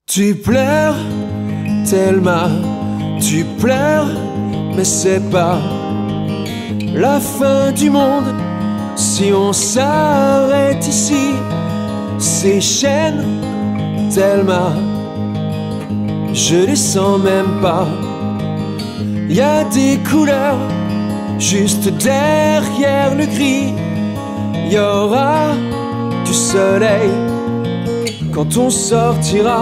Tu pleures, Thelma, tu pleures, mais c'est pas la fin du monde si on s'arrête ici. Ces chaînes, Thelma, je les sens même pas. Y a des couleurs juste derrière le gris. Y aura du soleil quand on sortira.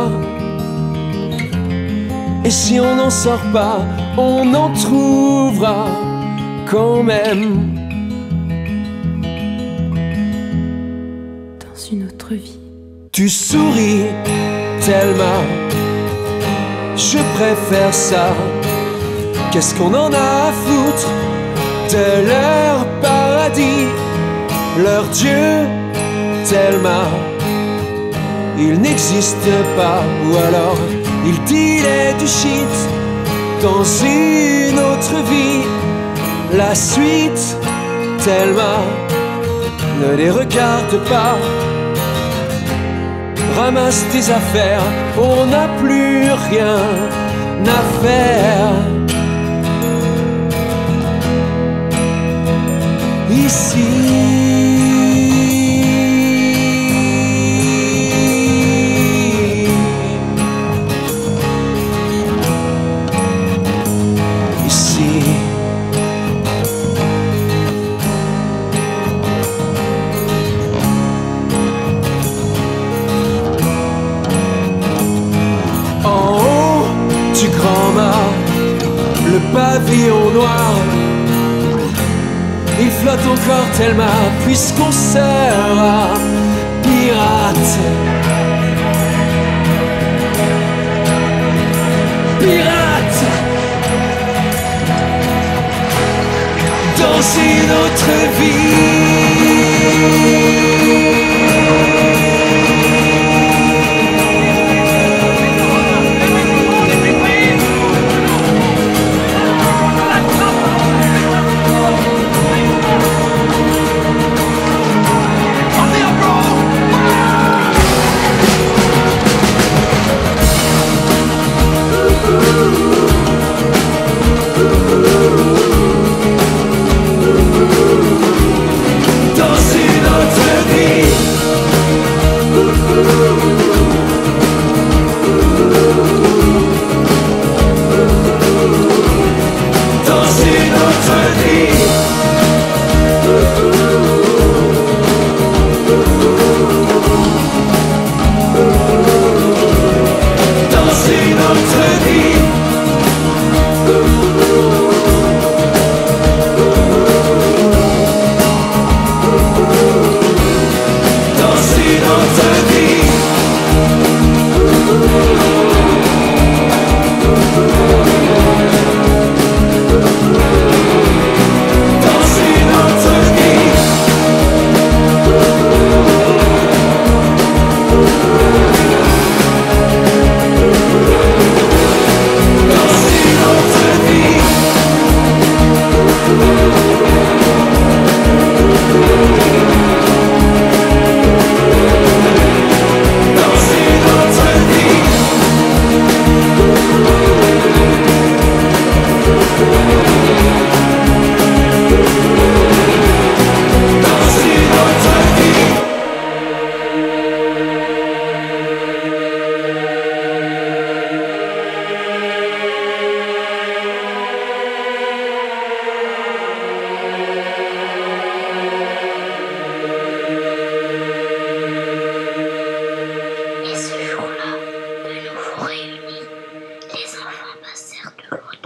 Et si on n'en sort pas, on en trouvera quand même. Dans une autre vie. Tu souris, Thelma, je préfère ça. Qu'est-ce qu'on en a à foutre de leur paradis, leur Dieu, Thelma, il n'existe pas. Ou alors il dealait du shit dans une autre vie. La suite, Thelma, ne les regarde pas. Ramasse tes affaires, on n'a plus rien à faire ici. Du grand mât, le pavillon noir, il flotte encore Thelma, puisqu'on sera pirate. Pirate dans une autre vie. Et ce jour-là, de nouveau réunis, les enfants passèrent de l'autre